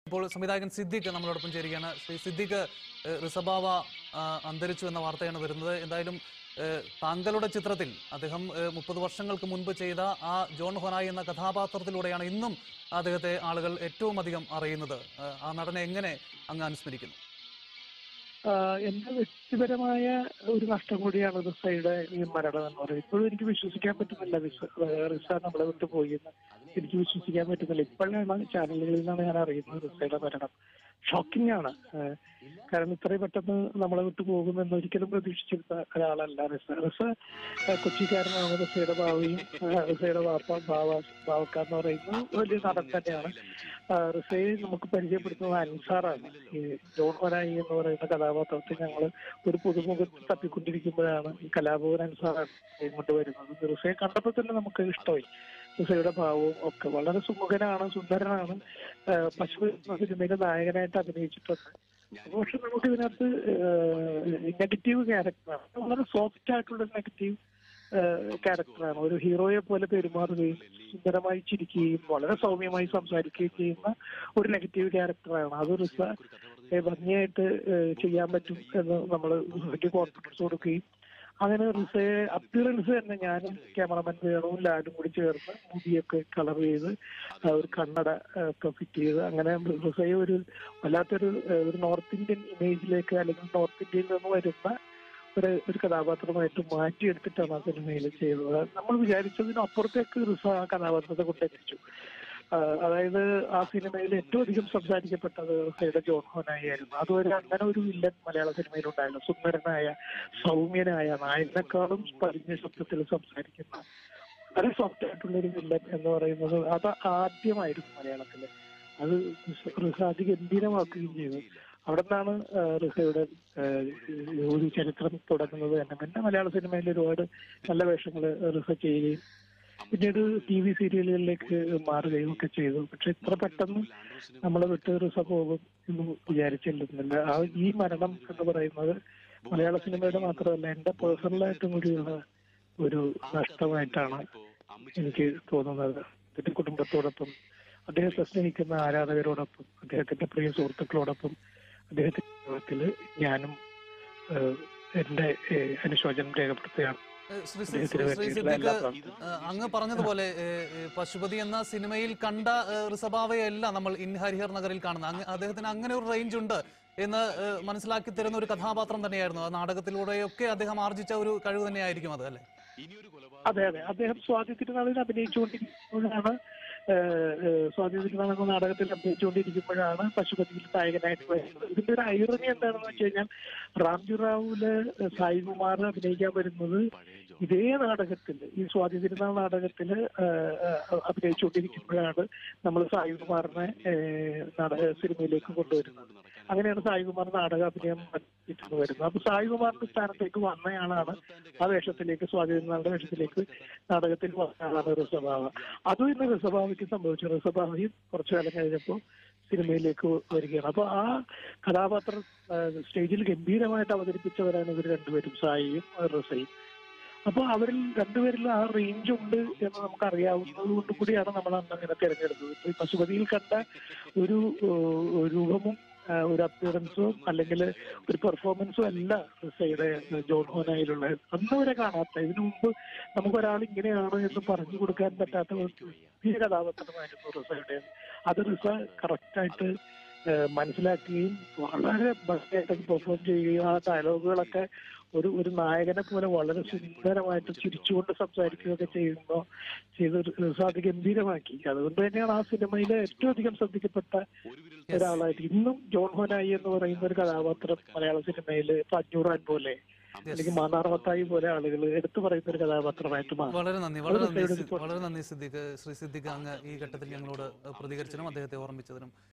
ഇപ്പോൾ സംവിധായകൻ സിദ്ദിഖ് നമ്മളോടൊപ്പം ചേരുകയാണ്. ശ്രീ സിദ്ദിഖ്, റിസബാവ അന്തരിച്ചു എന്ന വാർത്തയാണ് വരുന്നത്. എന്തായാലും താങ്കളുടെ ചിത്രത്തിൽ അദ്ദേഹം 30 വർഷങ്ങൾക്ക് മുൻപ് ചെയ്ത ആ ജോൺ ഹൊനായി എന്ന കഥാപാത്രത്തിലൂടെയാണ് ഇന്നും അദ്ദേഹത്തെ ആളുകൾ ഏറ്റവും അധികം അറിയുന്നത്. ആ നടനെ എങ്ങനെ അങ്ങ് അനുസ്മരിക്കുന്നു? എന്റെ വ്യക്തിപരമായ ഒരു നഷ്ടം കൂടിയാണ് റിസയുടെ ഈ മരണം എന്ന് പറയുന്നത്. ഇപ്പോഴും എനിക്ക് വിശ്വസിക്കാൻ പറ്റുന്നില്ല റിസ നമ്മളെ വിട്ടു പോയി എന്ന് എനിക്ക് വിശ്വസിക്കാൻ പറ്റുന്നില്ല. ഇപ്പോഴാണ് ചാനലുകളിൽ നിന്നാണ് ഞാൻ അറിയുന്നത് റിസയുടെ മരണം. ഷോക്കിംഗ് ആണ്. കാരണം ഇത്രയും പെട്ടെന്ന് നമ്മളെ വിട്ടു പോകുമെന്ന് ഒരിക്കലും പ്രതീക്ഷിച്ചിരുന്ന ഒരാളല്ല റിസ. റിസ കൊച്ചിക്കാരനാണ്. റിസയുടെ ഭാവിയും റിസയുടെ ബാവക്കാന്ന് പറയുന്നത് വലിയ നടൻ തന്നെയാണ്. റിസയെ നമുക്ക് പരിചയപ്പെടുത്തുന്നത് അൻസാറാണ്. ഈ ജോൺ ഹൊനായി എന്ന് പറയുന്ന കഥാപാത്രത്തിൽ ഞങ്ങൾ ഒരു പുതുമുഖത്ത് തപ്പിക്കൊണ്ടിരിക്കുമ്പോഴാണ് ഈ കലാഭവൻ അൻസാറാണ് ഇങ്ങോട്ട് വരുന്നത്. റിസയെ കണ്ടപ്പോൾ തന്നെ നമുക്ക് ഇഷ്ടമായി. റിസയുടെ ഭാവവും ഒക്കെ വളരെ സുമുഖനാണ്, സുന്ദരനാണ്. പശു സിനിമയിലെ നായകനായിട്ട് അഭിനയിച്ചിട്ടുണ്ട്. പക്ഷെ നമുക്ക് ഇതിനകത്ത് നെഗറ്റീവ് ക്യാരക്ടറാണ്. വളരെ സോഫ്റ്റ് ആയിട്ടുള്ള നെഗറ്റീവ് ക്യാരക്ടറാണ്. ഒരു ഹീറോയെ പോലെ പെരുമാറുകയും സുന്ദരമായി ചിരിക്കുകയും വളരെ സൗമ്യമായി സംസാരിക്കുകയും ചെയ്യുന്ന ഒരു നെഗറ്റീവ് ക്യാരക്ടറാണ്. അത് റിസ ഭംഗിയായിട്ട് ചെയ്യാൻ പറ്റും എന്ന് നമ്മൾ റിസയ്ക്ക് കോൺഫിഡൻസ് കൊടുക്കുകയും അങ്ങനെ റിസയെ അപ്പിയറൻസ് തന്നെ ഞാനും ക്യാമറമാൻ വേണവും ലാലും കൂടി ചേർന്ന് മുടിയൊക്കെ കളർ ചെയ്ത് ഒരു കണ്ണട ഒക്കെ ഫിറ്റ് ചെയ്ത് അങ്ങനെ റിസയെ ഒരു വല്ലാത്തൊരു നോർത്ത് ഇന്ത്യൻ ഇമേജിലേക്ക് അല്ലെങ്കിൽ നോർത്ത് ഇന്ത്യയിൽ നിന്ന് വരുന്ന ഒരു കഥാപാത്രമായിട്ട് മാറ്റിയെടുത്തിട്ടാണ് ആ സിനിമയിൽ ചെയ്തത്. നമ്മൾ വിചാരിച്ചതിനും അപ്പുറത്തേക്ക് റിസ ആ കഥാപാത്രത്തെ കൊണ്ടെത്തിച്ചു. അതായത് ആ സിനിമയിൽ ഏറ്റവും അധികം സംസാരിക്കപ്പെട്ടത് റിസയുടെ ജോൺ ഹൊനായി ആയിരുന്നു. അതുവരെ അങ്ങനെ ഒരു വില്ലൻ മലയാള സിനിമയിൽ ഉണ്ടായിരുന്നു. സുന്ദരനായ സൗമ്യനായ നായകനെക്കാളും പതിഞ്ഞ ശബ്ദത്തിൽ സംസാരിക്കുന്ന വളരെ സോഫ്റ്റ് ആയിട്ടുള്ള ഒരു വില്ലൻ എന്ന് പറയുന്നത് അത് ആദ്യമായിരുന്നു മലയാളത്തില്. അത് റിസ അതിഗംഭീരമാക്കുകയും ചെയ്തു. അവിടെ നിന്നാണ് റിസയുടെ ഒരു ചരിത്രം തുടങ്ങുന്നത് തന്നെ. പിന്നെ മലയാള സിനിമയിൽ ഒരുപാട് നല്ല വേഷങ്ങൾ റിസ ചെയ്യുകയും പിന്നീട് TV സീരിയലുകളിലേക്ക് മാറുകയും ഒക്കെ ചെയ്തു. പക്ഷെ ഇത്ര പെട്ടെന്ന് നമ്മളെ വിട്ട് റിസ പോകും എന്ന് വിചാരിച്ചിരുന്നില്ല. ഈ മരണം എന്ന് പറയുന്നത് മലയാള സിനിമയുടെ മാത്രമല്ല എന്റെ പേഴ്സണലായിട്ടും കൂടിയുള്ള ഒരു നഷ്ടമായിട്ടാണ് എനിക്ക് തോന്നുന്നത്. എന്റെ കുടുംബത്തോടൊപ്പം, അദ്ദേഹത്തെ സ്നേഹിക്കുന്ന ആരാധകരോടൊപ്പം, അദ്ദേഹത്തിന്റെ പ്രിയ സുഹൃത്തുക്കളോടൊപ്പം അദ്ദേഹത്തിന്റെ ജീവിതത്തിൽ ഞാനും എന്റെ അനുശോചനം രേഖപ്പെടുത്തുകയാണ്. അങ്ങ് പറഞ്ഞതുപോലെ പശുപതി എന്ന സിനിമയിൽ കണ്ട റിസബാവയല്ല നമ്മൾ ഇൻ ഹരിഹർ നഗറിൽ കാണുന്നത്. അദ്ദേഹത്തിന് അങ്ങനെ ഒരു റേഞ്ച് ഉണ്ട് എന്ന് മനസ്സിലാക്കി തരുന്ന ഒരു കഥാപാത്രം തന്നെയായിരുന്നു. ആ നാടകത്തിലൂടെയൊക്കെ അദ്ദേഹം ആർജിച്ച ഒരു കഴിവ് തന്നെയായിരിക്കും അത്, അല്ലെ? അതെ അതെ. അദ്ദേഹം സ്വാതി തിരുനാളിൽ അഭിനയിച്ചുകൊണ്ടിരിക്കുമ്പോഴാണ് നാടകത്തിൽ അഭിനയിച്ചുകൊണ്ടിരിക്കുമ്പോഴാണ് പശുപതിയിൽ നായകനായിട്ട് വരുന്നത്. ഇതിന്റെ ഒരു ഐറണി എന്താണെന്ന് വെച്ച് കഴിഞ്ഞാൽ റാംജി റാവുല് സായികുമാർ അഭിനയിക്കാൻ വരുന്നത് ഇതേ നാടകത്തിൽ, ഈ സ്വാതി തിരുനാൾ നാടകത്തിൽ അഭിനയിച്ചുകൊണ്ടിരിക്കുമ്പോഴാണ് നമ്മൾ സായികുമാറിനെ സിനിമയിലേക്ക് കൊണ്ടുവരുന്നത്. അങ്ങനെയാണ് സായികുമാർ നാടക അഭിനയം വരുന്നത്. അപ്പൊ സായികുമാറിന്റെ സ്ഥാനത്തേക്ക് വന്നയാളാണ് ആ വേഷത്തിലേക്ക്, സ്വാതി തിരുനാളിന്റെ വേഷത്തിലേക്ക് നാടകത്തിൽ വന്നയാളാണ് റിസബാവ. അതും ഇന്ന് റിസബാവയ്ക്ക് സംഭവിച്ചു. റിസബാവയും കുറച്ചു കാലം കഴിഞ്ഞപ്പോൾ സിനിമയിലേക്ക് വരികയാണ്. അപ്പൊ ആ കഥാപാത്രം സ്റ്റേജിൽ ഗംഭീരമായിട്ട് അവതരിപ്പിച്ചവരാണ് ഇവർ രണ്ടുപേരും, സായിയും റിസയും. അപ്പൊ അവരിൽ രണ്ടുപേരിൽ ആ റേഞ്ച് ഉണ്ട് എന്ന് നമുക്ക് അറിയാവുന്നത് കൊണ്ട് കൂടിയാണ് നമ്മൾ അന്ന് അങ്ങനെ തിരഞ്ഞെടുത്തത്. ഇപ്പൊ ഈ പശുപതിയിൽ കണ്ട ഒരു രൂപമും ഒരു അപ്പിയറൻസും അല്ലെങ്കിൽ ഒരു പെർഫോമൻസും അല്ല റിസയുടെ ജോൺ ഹൊനായിലുള്ള. അന്ന് വരെ കാണാത്ത, ഇതിനു മുമ്പ് നമുക്കൊരാൾ ഇങ്ങനെയാണ് എന്ന് പറഞ്ഞു കൊടുക്കാൻ പറ്റാത്ത വലിയ കഥാപാത്രമായിരുന്നു റിസയുടെ. അത് റിസ കറക്റ്റായിട്ട് മനസ്സിലാക്കുകയും വളരെ ഭംഗിയായിട്ട് പെർഫോം ചെയ്യുകയും ആ ഡയലോഗുകളൊക്കെ ഒരു നായകനെ പോലെ വളരെ സുന്ദരമായിട്ട് ചിരിച്ചുകൊണ്ട് സംസാരിക്കുകയൊക്കെ ചെയ്ത് റിസ അത് ഗംഭീരമാക്കി. അതുകൊണ്ട് തന്നെയാണ് ആ സിനിമയിലെ ഏറ്റവും അധികം ശ്രദ്ധിക്കപ്പെട്ട ഒരാളായിട്ട് ഇന്നും ജോൺ ഹൊനായി എന്ന് പറയുന്ന ഒരു കഥാപാത്രം മലയാള സിനിമയിൽ അഞ്ഞൂറാൻ പോലെ അല്ലെങ്കിൽ മാനാർമത്തായി പോലെ ആളുകൾ എടുത്തു പറയുന്ന ഒരു കഥാപാത്രമായിട്ട് മാറി. വളരെ നന്ദി സിദ്ദിഖ്. ശ്രീ സിദ്ദിഖ്, അങ്ങ് ഈ ഘട്ടത്തിൽ ഞങ്ങളോട് പ്രതികരിച്ചതിനും അദ്ദേഹത്തെ ഓർമ്മിച്ചതിനും